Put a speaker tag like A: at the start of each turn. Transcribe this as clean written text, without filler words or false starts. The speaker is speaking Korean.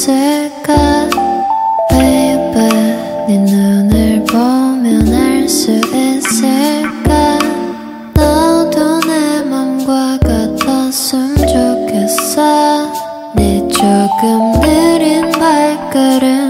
A: 있을까 Baby 네 눈을 보면 알 수 있을까 너도 내 맘과 같았으면 좋겠어 네 조금 느린 발걸음